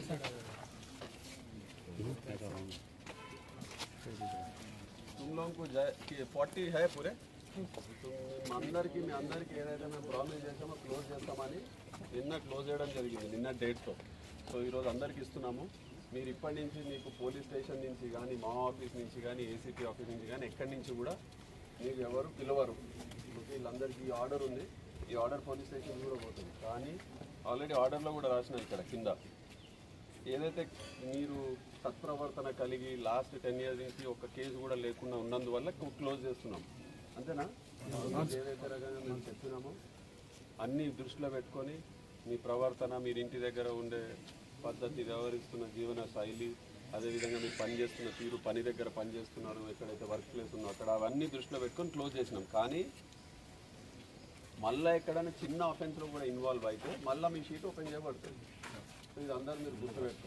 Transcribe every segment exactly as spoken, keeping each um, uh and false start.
तुम लोगों को फोर्टी है पूरे అందరికి మీ అందరికి ఏదైతే మేము ప్రామిస్ చేసామో క్లోజ్ చేస్తామని నిన్న క్లోజ్ చేయడం జరిగింది నిన్న డేట్తో. సో ఈరోజు అందరికి ఇస్తున్నాము. మీరు ఇప్పటి నుంచి మీకు పోలీస్ స్టేషన్ నుంచి కానీ మా ఆఫీస్ నుంచి కానీ ఏసీపీ ఆఫీస్ నుంచి కానీ ఎక్కడి నుంచి కూడా మీకు ఎవరు పిలవరు. వీళ్ళందరికీ ఈ ఆర్డర్ ఉంది. ఈ ఆర్డర్ పోలీస్ స్టేషన్ కూడా పోతుంది. కానీ ఆల్రెడీ ఆర్డర్లో కూడా రాసినాం ఇక్కడ కింద ఏదైతే మీరు సత్ప్రవర్తన కలిగి లాస్ట్ టెన్ ఇయర్స్ నుంచి ఒక కేసు కూడా లేకుండా ఉన్నందువల్ల క్లోజ్ చేస్తున్నాం. అంతేనా? ఏదైతే రకంగా మేము చెప్పినామో అన్నీ దృష్టిలో పెట్టుకొని మీ ప్రవర్తన, మీరు ఇంటి దగ్గర ఉండే పద్ధతి, వ్యవహరిస్తున్న జీవన శైలి, అదేవిధంగా మీరు పనిచేస్తున్న తీరు, పని దగ్గర పనిచేస్తున్నారు, ఎక్కడైతే వర్క్ ప్లేస్ ఉందో అక్కడ అవన్నీ దృష్టిలో పెట్టుకొని క్లోజ్ చేసినాం. కానీ మళ్ళీ ఎక్కడైనా చిన్న ఆఫెన్స్లో కూడా ఇన్వాల్వ్ అయితే మళ్ళీ మీ షీట్ ఓపెన్ చేయబడుతుంది. సో ఇది అందరూ మీరు గుర్తుపెట్టుకోవాలి.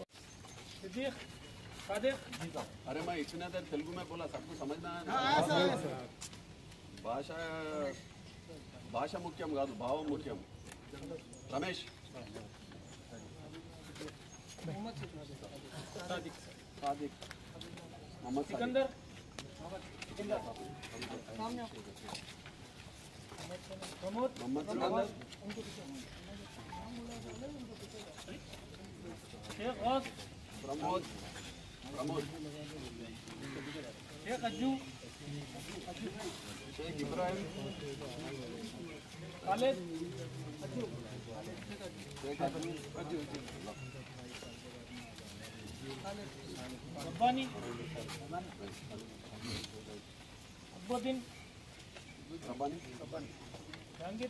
अरे मैं इतना देर तेलुगु में बोला, सबको समझना है. भाषा भाषा मुख्यम कादु, भावं मुख्यम. रमेश सादिक सादिक मोहम्मद सिकंदर प्रमोद मोहम्मद सिकंदर शेख गौस प्रमोद प्रमोद शेख अज्जू शेख इब्राहिम खालिद अज्जू शेख अज्जू अज्जू रब्बानी अब्बुद्दीन रब्बानी रब्बानी जहांगीर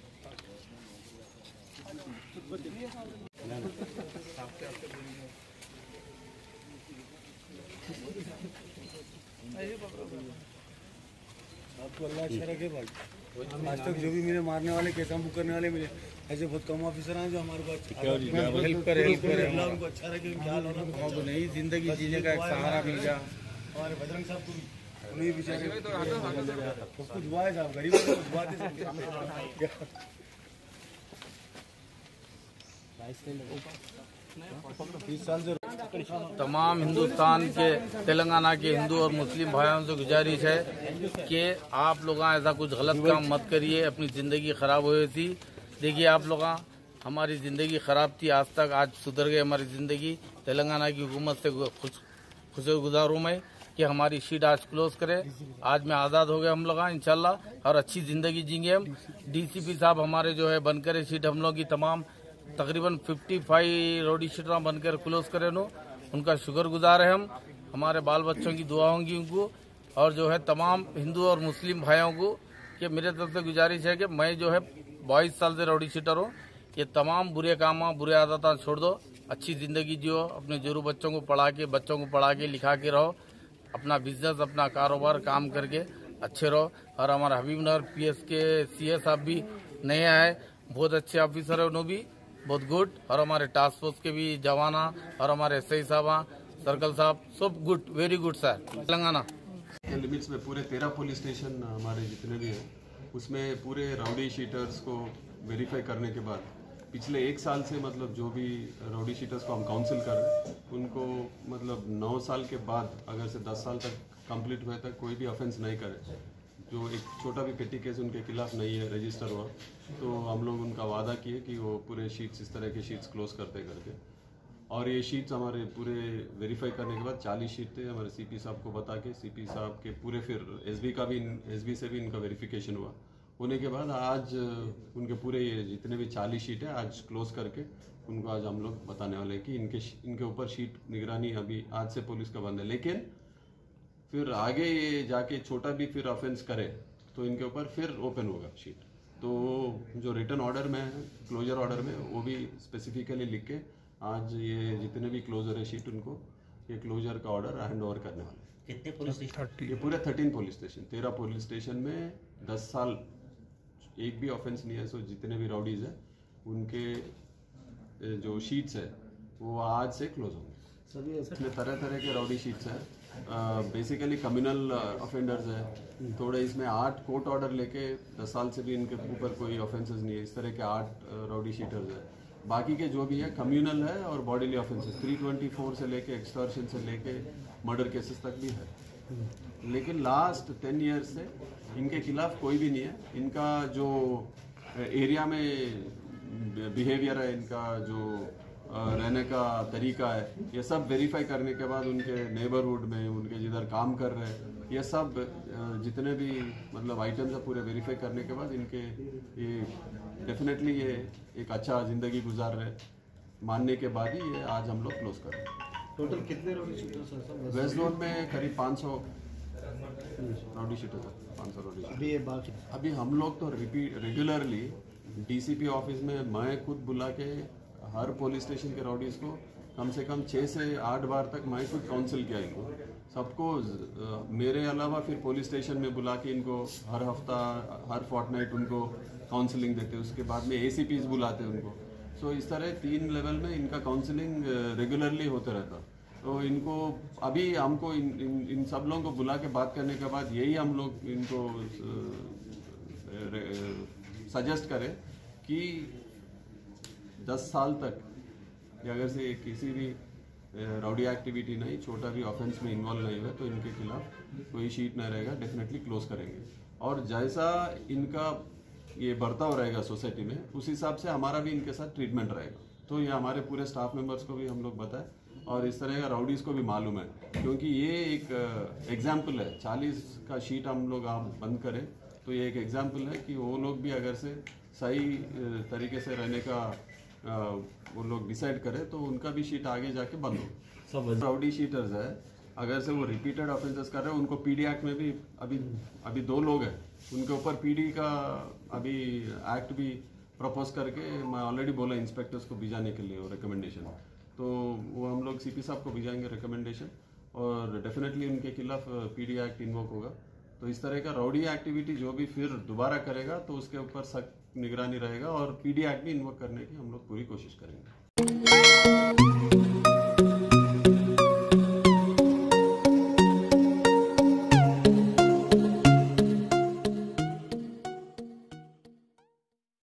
आपको अल्लाह अच्छा रखे भाई. आज तक जो भी मेरे मारने वाले केसा बुक करने वाले मिले, ऐसे बहुत कम ऑफिसर हैं जो हमारे को हेल्प करे हेल्प करे अल्लाह उनको अच्छा रखे. क्या लोग नहीं जिंदगी जीने का एक सहारा मिल गया. हमारे बजरंग साहब को भी उन्हें बेचारे सबको दुआ है साहब, गरीबों को दुआ दे सकते. तमाम हिंदुस्तान के, तेलंगाना के हिंदू और मुस्लिम भाइयों से गुजारिश है कि आप लोग ऐसा कुछ गलत काम मत करिए. अपनी ज़िंदगी ख़राब हुई थी. देखिए आप लोग, हमारी ज़िंदगी ख़राब थी आज तक, आज सुधर गई हमारी ज़िंदगी. तेलंगाना की हुकूमत से खुश खुशगुजार हूँ मैं कि हमारी सीट आज क्लोज करे. आज मैं आज़ाद हो गए हम लोग इंशाल्लाह, और अच्छी ज़िंदगी जीएंगे हम. डीसीपी साहब हमारे जो है बन करे सीट हम लोग की तमाम तकरीबन पचपन रोडी शीटर बनकर क्लोज करें नो, उनका शुक्रगुजार है हम. हमारे बाल बच्चों की दुआ होंगी उनको, और जो है तमाम हिंदू और मुस्लिम भाइयों को कि मेरे तरफ से गुजारिश है कि मैं जो है बाईस साल से रोडी शीटर हूँ. ये तमाम बुरे काम, बुरे आदत छोड़ दो, अच्छी ज़िंदगी जियो, अपने जोरू बच्चों को पढ़ा के, बच्चों को पढ़ा के लिखा के रहो, अपना बिजनेस, अपना कारोबार काम करके अच्छे रहो. और हमारा हबीबनगर पी एस के सी एस साहब भी नए आए, बहुत अच्छे ऑफिसर है, उन्होंने भी बहुत गुड. और हमारे टास्क फोर्स के भी जवाना और हमारे एस आई साहब, सर्कल साहब, सब good, very good sir. Telangana के लिमिट्स में पूरे तेरह पुलिस स्टेशन हमारे जितने भी हैं उसमें पूरे राउडी शीटर्स को वेरीफाई करने के बाद पिछले एक साल से मतलब जो भी राउडी शीटर्स को हम काउंसिल कर रहे हैं उनको मतलब नौ साल के बाद अगर से दस साल तक कंप्लीट हुए तक कोई भी ऑफेंस नहीं करे, जो एक छोटा भी पेटी केस उनके खिलाफ नहीं है रजिस्टर हुआ, तो हम लोग उनका वादा किए कि वो पूरे शीट्स इस तरह के शीट्स क्लोज करते करके. और ये शीट्स हमारे पूरे वेरीफाई करने के बाद चालीस शीट थे, हमारे सीपी साहब को बता के सीपी साहब के पूरे फिर एसबी का भी एसबी से भी इनका वेरिफिकेशन हुआ. होने के बाद आज उनके पूरे ये जितने भी चालीस शीट है आज क्लोज करके उनको आज हम लोग बताने वाले हैं कि इनके इनके ऊपर शीट निगरानी अभी आज से पुलिस का बंद है. लेकिन फिर आगे ये जाके छोटा भी फिर ऑफेंस करे तो इनके ऊपर फिर ओपन होगा शीट. तो जो रिटर्न ऑर्डर में क्लोजर ऑर्डर में वो भी स्पेसिफिकली लिख के आज ये जितने भी क्लोजर है शीट उनको ये क्लोजर का ऑर्डर हैंड ओवर करने वाले. कितने पुलिस स्टेशन? ये पूरे थर्टीन पुलिस स्टेशन, तेरह पुलिस स्टेशन में दस साल एक भी ऑफेंस नहीं है. सो जितने भी राउडीज है उनके जो शीट्स है वो आज से क्लोज होंगे. सभी इसमें तरह तरह के राउडी शीट्स है. बेसिकली कम्युनल ऑफेंडर्स है थोड़े, इसमें आठ कोर्ट ऑर्डर लेके दस साल से भी इनके ऊपर कोई ऑफेंसेस नहीं है. इस तरह के आठ राउडी शीटर्स है. बाकी के जो भी है कम्युनल है और bodily offences three twenty four से लेके एक्सटॉर्शन से लेके मर्डर केसेस तक भी है। लेकिन लास्ट टेन ईयर्स से इनके खिलाफ कोई भी नहीं है। इनका जो एरिया में बिहेवियर है, इनका जो रहने का तरीका है, ये सब वेरीफाई करने के बाद उनके नेबरहुड में, उनके जिधर काम कर रहे हैं, ये सब जितने भी मतलब आइटम्स है पूरे वेरीफाई करने के बाद इनके ये डेफिनेटली ये एक अच्छा ज़िंदगी गुजार रहे मानने के बाद ही ये आज हम लोग क्लोज कर रहे हैं। टोटल कितने राउडी शूटर्स हैं? वेस्ट जोन में करीब पाँच सौ राउडी शूटर्स है, पाँच सौ राउडी शूटर। अभी ये बाकी अभी हम लोग तो रिपीट रेगुलरली डीसीपी ऑफिस में मैं खुद बुला के हर पुलिस स्टेशन के राउडीज को कम से कम छः से आठ बार तक मैं खुद काउंसिल किया इनको सबको। मेरे अलावा फिर पुलिस स्टेशन में बुला के इनको हर हफ्ता हर फोर्टनाइट उनको काउंसलिंग देते, उसके बाद में एसीपीज बुलाते उनको। सो इस तरह तीन लेवल में इनका काउंसलिंग रेगुलरली होते रहता। तो इनको अभी हमको इन, इन, इन सब लोगों को बुला के बात करने के बाद यही हम लोग इनको सजेस्ट करें कि दस साल तक अगर से किसी भी राउडी एक्टिविटी नहीं, छोटा भी ऑफेंस में इन्वॉल्व नहीं हुआ तो इनके खिलाफ कोई शीट नहीं रहेगा, डेफिनेटली क्लोज करेंगे। और जैसा इनका ये बर्ताव रहेगा सोसाइटी में, उस हिसाब से हमारा भी इनके साथ ट्रीटमेंट रहेगा। तो ये हमारे पूरे स्टाफ मेंबर्स को भी हम लोग बताएं और इस तरह का राउडीज को भी मालूम है, क्योंकि ये एक एग्जाम्पल है। चालीस का शीट हम लोग आप बंद करें तो ये एक एग्जाम्पल है कि वो लोग भी अगर से सही तरीके से रहने का आ, वो लोग डिसाइड करें तो उनका भी शीट आगे जाके बंद हो। सब राउडी शीटर्स है, अगर से वो रिपीटेड ऑफेंसेस कर रहे हैं उनको पीडी एक्ट में भी अभी अभी दो लोग हैं उनके ऊपर पीडी का अभी एक्ट भी प्रपोज करके मैं ऑलरेडी बोला इंस्पेक्टर्स को भिजाने के लिए वो रिकमेंडेशन। तो वो हम लोग सीपी साहब को भिजाएंगे रिकमेंडेशन और डेफिनेटली उनके खिलाफ पीडी एक्ट इन्वोक होगा। तो इस तरह का राउडी एक्टिविटी जो भी फिर दोबारा करेगा तो उसके ऊपर सख्त निगरानी रहेगा और पीडी एक्ट भी इन्वोक करने की हम लोग पूरी कोशिश करेंगे।